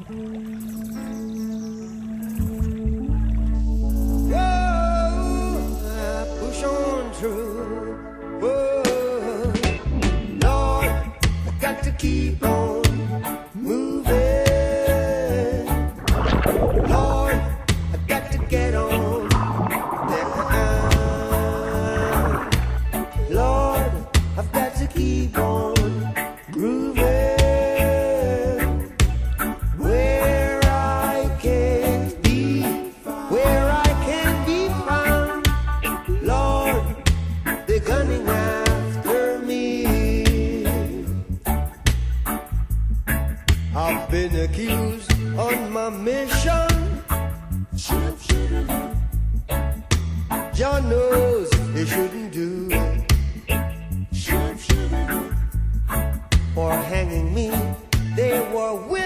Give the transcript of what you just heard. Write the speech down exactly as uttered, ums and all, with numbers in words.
Keep on moving, Lord, I got to get on down. Lord, I've got to keep on grooving, where I can't be, where I can't be found. Lord, they're gunning after me. I've been accused on my mission. John knows they shouldn't do it. For hanging me, they were willing.